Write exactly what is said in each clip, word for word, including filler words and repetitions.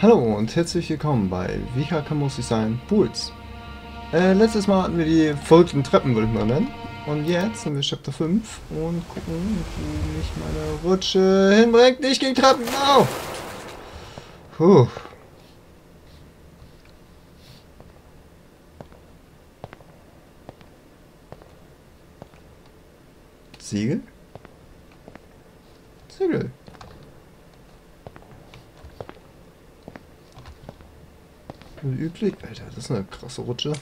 Hallo und herzlich willkommen bei Wie Kacke muss ich sein? Pools. Äh, letztes Mal hatten wir die verrückten Treppen, würde ich mal nennen. Und jetzt sind wir Chapter fünf und gucken, wo mich meine Rutsche hinbringt. Nicht gegen Treppen, au! Puh. Siegel? Siegel. Wie üblich. Alter, das ist eine krasse Rutsche.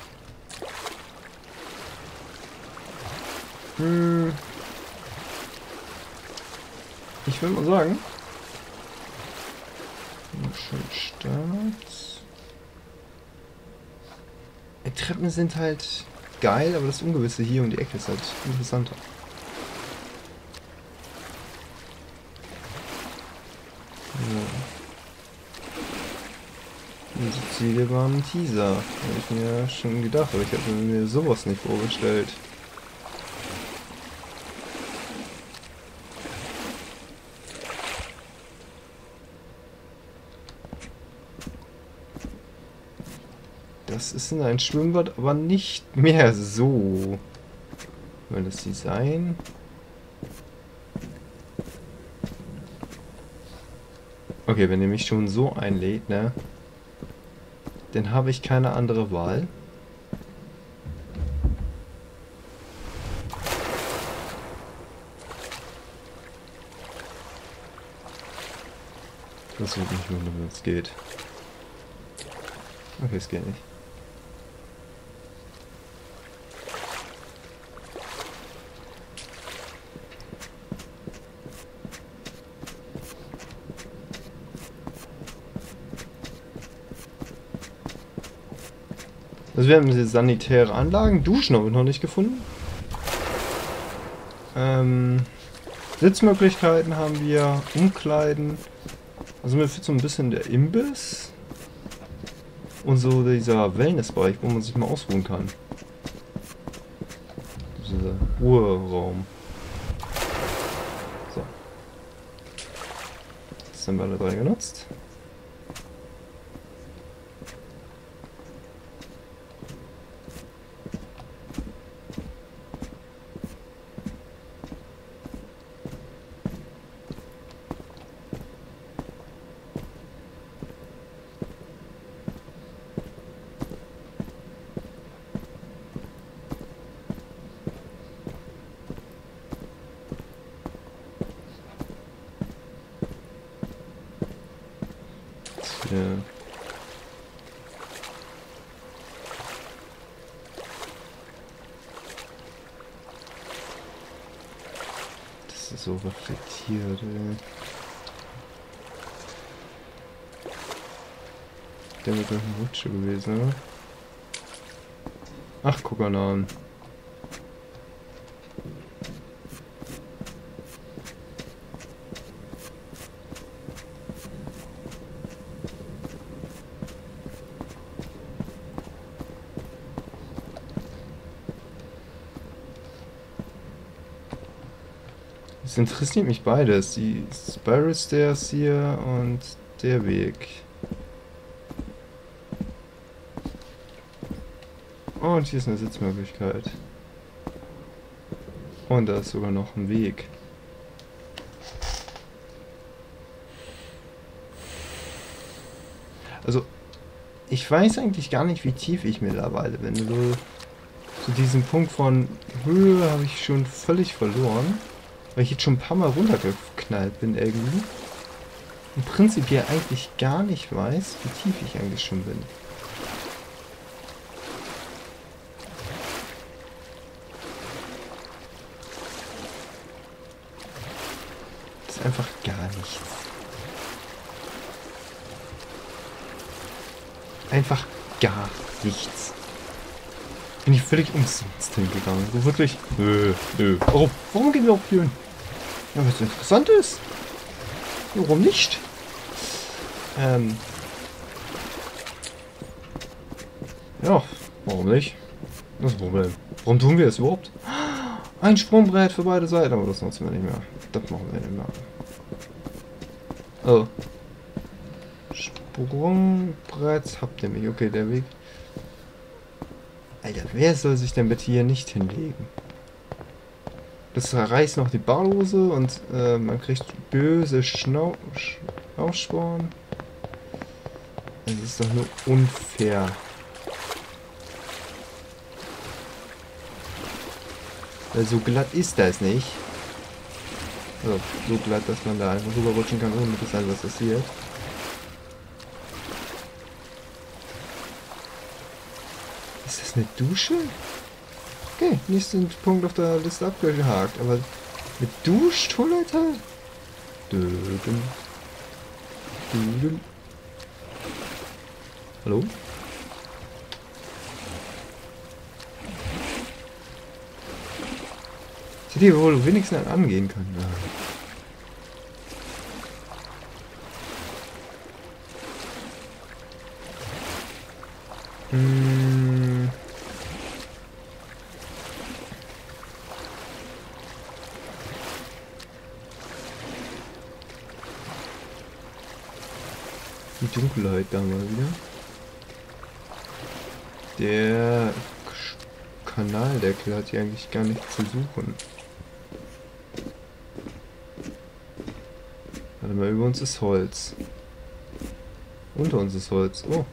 Hm. Ich würde mal sagen. Schön Start. Die Treppen sind halt geil, aber das Ungewisse hier um die Ecke ist halt interessanter. Die Ziele waren ein Teaser. Habe ich mir schon gedacht, aber ich hätte mir sowas nicht vorgestellt. Das ist in ein Schwimmbad, aber nicht mehr so. Weil das Design. Okay, wenn ihr mich schon so einlädt, ne? Dann habe ich keine andere Wahl. Das wird nicht wundern, wenn es geht. Okay, es geht nicht. Also wir haben diese sanitäre Anlagen. Duschen habe ich noch nicht gefunden. Ähm, Sitzmöglichkeiten haben wir. Umkleiden. Also mir fehlt so ein bisschen der Imbiss. Und so dieser Wellnessbereich, wo man sich mal ausruhen kann. Dieser Ruheraum. So. Jetzt haben wir alle drei genutzt. Ja. Das ist so reflektiert, ey. Der wird doch ein Rutsche gewesen, oder? Ach, guck mal an. Es interessiert mich beides, die Spiral Stairs hier und der Weg. Und hier ist eine Sitzmöglichkeit. Und da ist sogar noch ein Weg. Also, ich weiß eigentlich gar nicht, wie tief ich mittlerweile bin. So, zu diesem Punkt von Höhe habe ich schon völlig verloren. Weil ich jetzt schon ein paar Mal runtergeknallt bin irgendwie. Und prinzipiell eigentlich gar nicht weiß, wie tief ich eigentlich schon bin. Das ist einfach gar nichts. Einfach gar nichts. Bin ich völlig umsonst hingegangen. So wirklich. Nö, nö. Warum? Warum gehen wir auch hier hin? Ja, weil es interessant ist. Warum nicht? Ähm. Ja, warum nicht? Das ist ein Problem. Warum tun wir das überhaupt? Ein Sprungbrett für beide Seiten, aber das nutzen wir nicht mehr. Das machen wir nicht mehr. Oh. Sprungbrett habt ihr mich. Okay, der Weg. Alter, wer soll sich denn bitte hier nicht hinlegen? Das reißt noch die Badehose und äh, man kriegt böse Schnau Schnauzsporen. Das ist doch nur unfair. Weil so glatt ist das nicht. Also, so glatt, dass man da einfach rüberrutschen kann, ohne dass etwas passiert. Ist das eine Dusche? Okay, nächsten Punkt auf der Liste abgehakt. Aber mit Duschtoilette? Dödüm. Dödüm. Hallo? Ich hätte hier wohl wenigstens einen angehen können. Ja. Hm. Die Dunkelheit da mal wieder. Der Kanaldeckel hat hier eigentlich gar nichts zu suchen. Warte mal, über uns ist Holz. Unter uns ist Holz. Oh.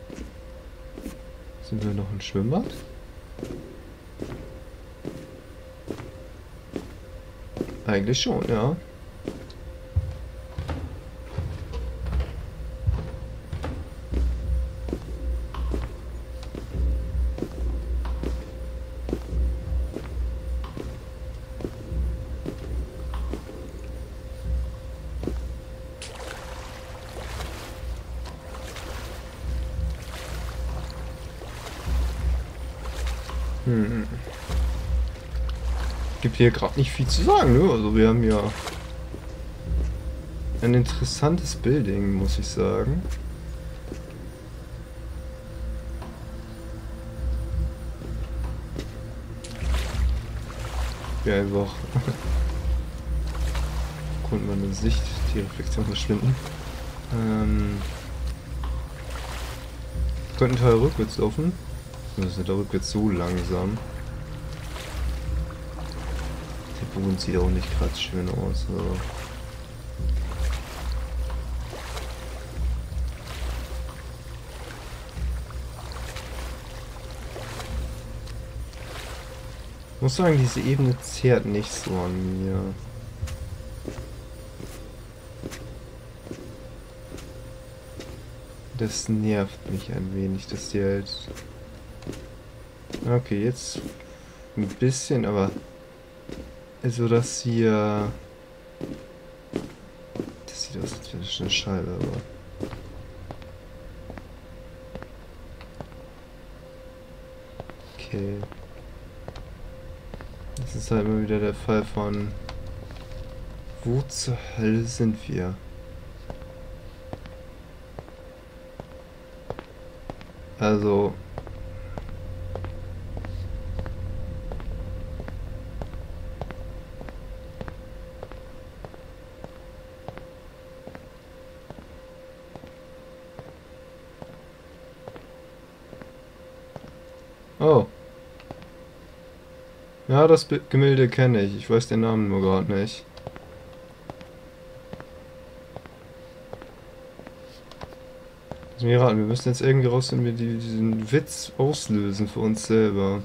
Sind wir noch ein Schwimmbad? Eigentlich schon, ja. Hm. Gibt hier gerade nicht viel zu sagen, ne? Also wir haben ja ein interessantes Building, muss ich sagen. Ja, einfach konnte man in Sicht die Reflexion verschwinden. Ähm, könnten Teil rückwärts laufen. Das ist da rückwärts so langsam. Der Boden sieht auch nicht gerade schön aus. Also. Ich muss sagen, diese Ebene zehrt nicht so an mir. Das nervt mich ein wenig, dass die halt... Okay, jetzt ein bisschen, aber... Also das hier... Das sieht aus, als wäre das eine Scheibe, aber... Okay. Das ist halt immer wieder der Fall von... Wo zur Hölle sind wir? Also... Oh. Ja, das Bi- Gemälde kenne ich. Ich weiß den Namen nur gerade nicht. Lass mich raten, wir müssen jetzt irgendwie rausfinden, wie die diesen Witz auslösen für uns selber.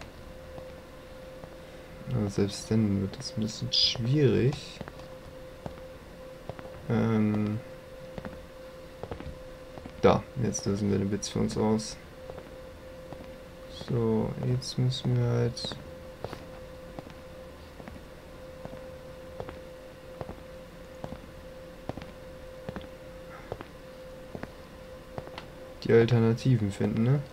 Aber selbst dann wird das ein bisschen schwierig. Ähm... Da, jetzt lösen wir den Witz für uns aus. So, jetzt müssen wir halt... die Alternativen finden, ne?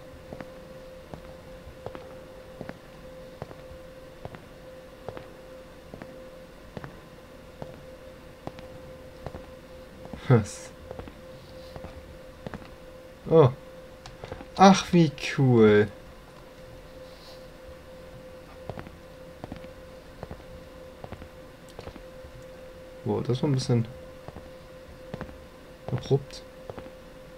Was? Oh. Ach, wie cool. Wow, das war ein bisschen abrupt.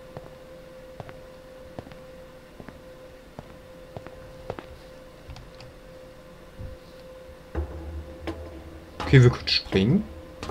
Okay, wir können springen.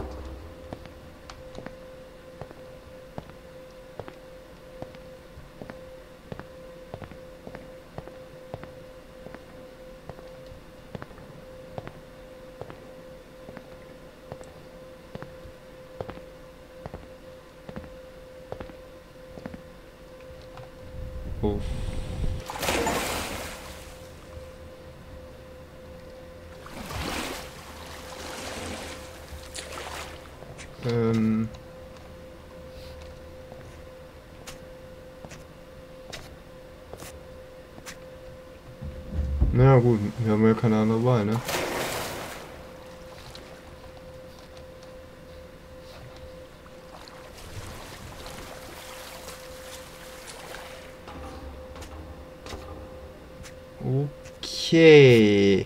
Oh. Ähm. Na ja, gut, wir haben ja keine andere Wahl, ne? Okay.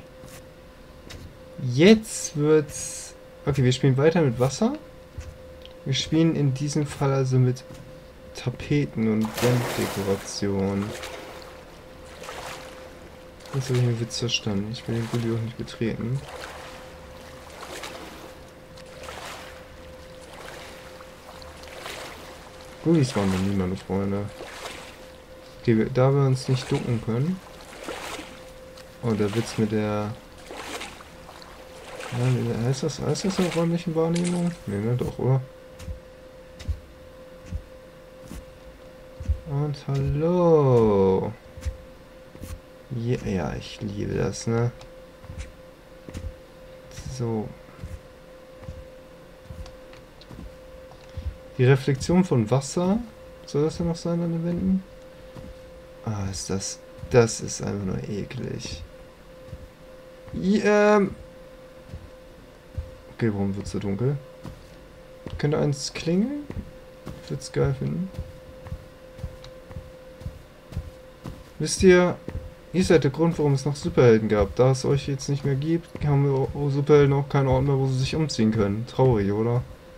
Jetzt wird's... Okay, wir spielen weiter mit Wasser. Wir spielen in diesem Fall also mit Tapeten und Wanddekoration. Jetzt habe ich den Witz verstanden. Ich will den Gully auch nicht betreten. Gullis waren noch nie meine Freunde. Okay, da wir uns nicht ducken können. Oh, der Witz mit der... Ja, heißt das, heißt das eine räumliche Wahrnehmung? Ne, ne, doch, oder? Und hallo! Ja, ja, ich liebe das, ne? So. Die Reflexion von Wasser. Soll das ja noch sein an den Wänden? Ah, ist das... Das ist einfach nur eklig. Ja, ähm... Okay, warum wird es so dunkel? Könnte eins klingeln? Ich würde es geil finden. Wisst ihr, ihr seid der Grund, warum es noch Superhelden gab. Da es euch jetzt nicht mehr gibt, haben wir Superhelden auch keinen Ort mehr, wo sie sich umziehen können. Traurig, oder?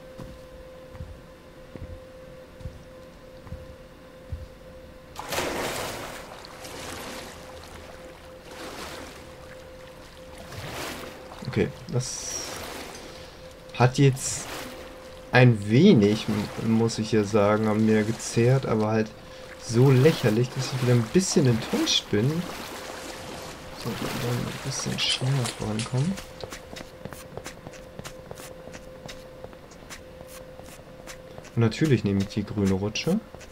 Okay, das hat jetzt ein wenig, muss ich ja sagen, an mir gezehrt, aber halt so lächerlich, dass ich wieder ein bisschen enttäuscht bin. So, dann ein bisschen schneller vorankommen. Und natürlich nehme ich die grüne Rutsche.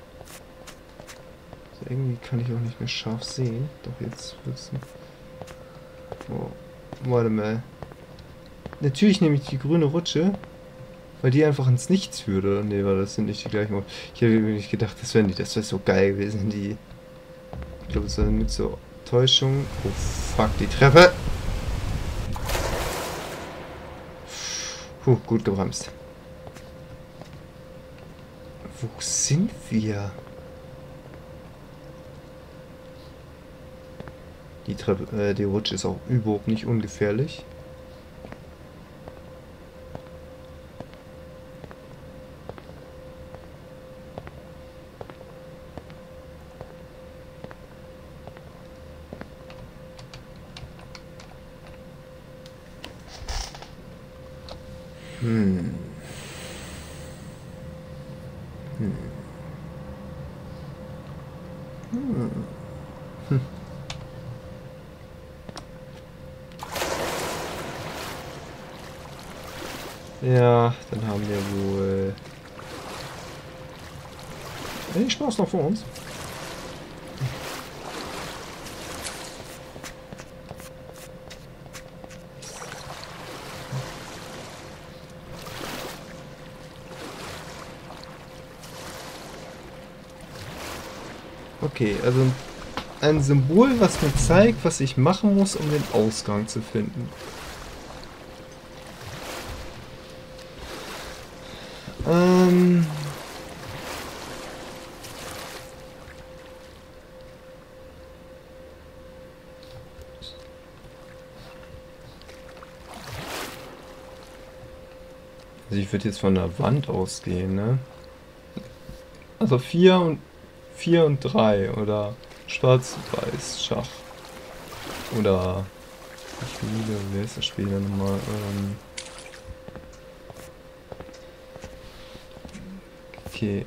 Also irgendwie kann ich auch nicht mehr scharf sehen. Doch jetzt wird's. Oh, warte mal. Natürlich nehme ich die grüne Rutsche, weil die einfach ins Nichts führte. Ne, weil das sind nicht die gleichen. Ich habe mir nicht gedacht, das wären die. Das wäre so geil gewesen, die. Ich glaube, es war mit so Täuschung. Oh fuck, die Treppe! Puh, gut gebremst. Wo sind wir? Die Treppe, äh, die Rutsche ist auch überhaupt nicht ungefährlich. Hm. Hm. Hm. Hm. Ja, dann haben wir wohl... Hey, Spaß noch vor uns. Okay, also ein Symbol, was mir zeigt, was ich machen muss, um den Ausgang zu finden. Ähm... Also ich würde jetzt von der Wand ausgehen, ne? Also vier und vier und drei oder Schwarz-Weiß Schach. Oder ich liebe, wer ist das Spiel denn nochmal? Ähm, Okay.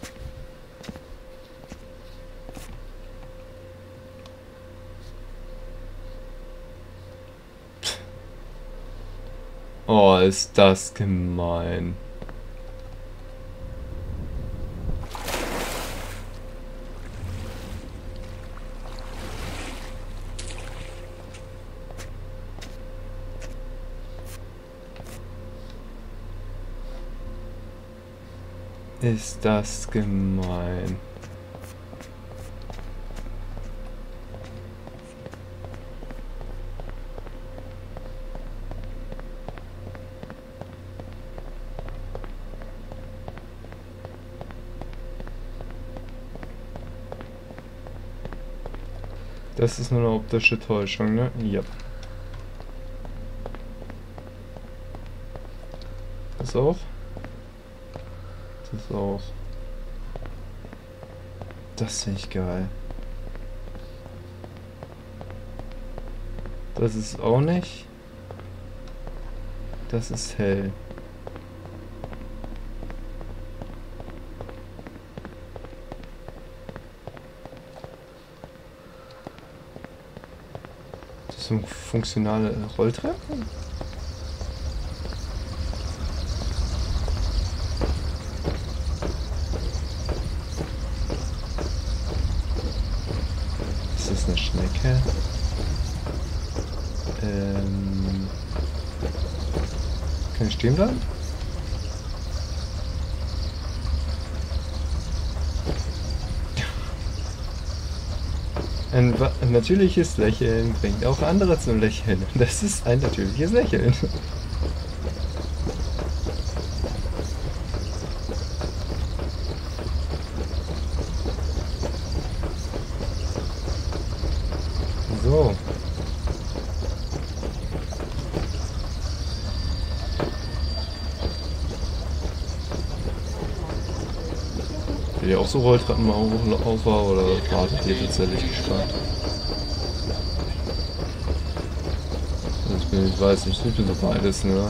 Oh, ist das gemein. Ist das gemein. Das ist nur eine optische Täuschung, ne? Ja. Das auch? Das auch. Das finde ich geil. Das ist auch nicht. Das ist hell. Das sind funktionale Rolltreppen? Ist das eine Schnecke? Ähm. Kann ich stehen bleiben? Ein, ein natürliches Lächeln bringt auch andere zum Lächeln. Das ist ein natürliches Lächeln. So. Will ihr auch so Rolltreppen auf oder wartet ihr tatsächlich gespannt? Ich, bin, ich weiß nicht, ich bin so beides, ne?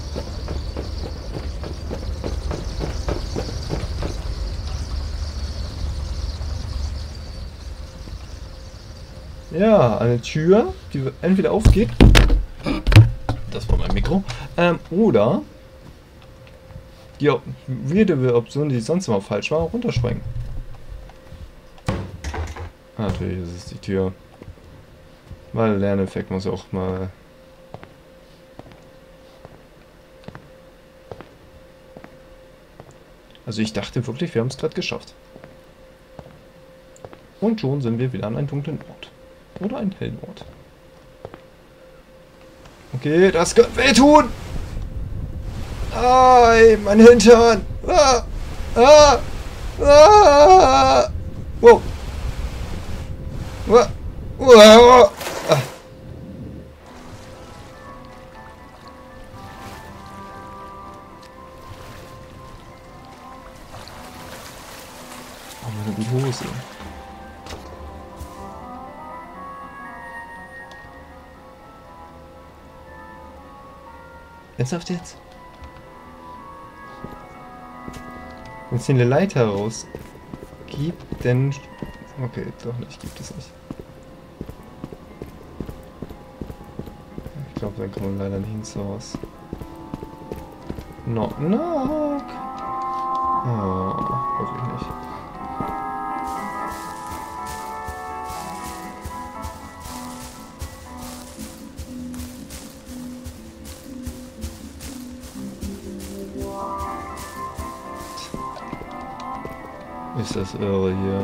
Ja, eine Tür, die entweder aufgeht. Das war mein Mikro. Ähm, oder die weirde Option, die sonst immer falsch war, runterspringen. Ah, natürlich ist es die Tür. Weil Lerneffekt muss auch mal. Also ich dachte wirklich, wir haben es gerade geschafft. Und schon sind wir wieder an einem dunklen Ort. Oder einen hellen Ort. Okay, das könnte wehtun! Ai, mein Hintern! Ah! Ah! Ah! Wow! Wow! Wow! Ah. Oh, meine gute Hose. Ernsthaft jetzt? Wenn es hier eine Leiter raus gibt, dann... Okay, doch nicht, gibt es nicht. Ich glaube, dann kommen wir leider nicht ins Haus. Knock, knock! Oh, hoffe ich nicht. Ist das irre hier.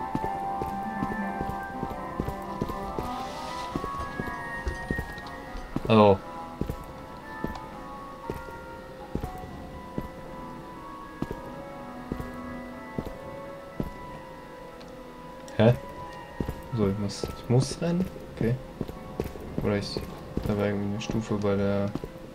Oh. Hä? So, ich muss, ich muss rennen? Okay. Oder ich, da war irgendwie eine Stufe bei der...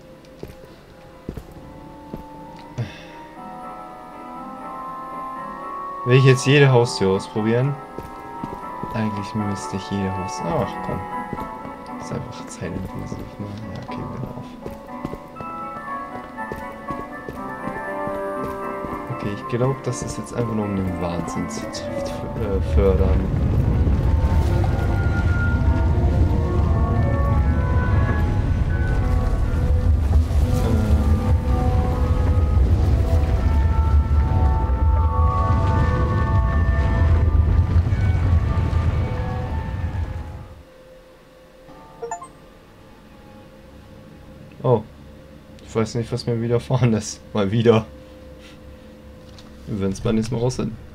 Will ich jetzt jede Haustür ausprobieren? Eigentlich müsste ich jede Haustür... Ach komm. Das ist einfach zeitintensiv. Ne? Ja, okay, wieder auf. Okay, ich glaube, das ist jetzt einfach nur um den Wahnsinn zu äh, fördern. Oh, ich weiß nicht, was mir widerfahren ist. Mal wieder. Wir werden es beim nächsten Mal rausfinden.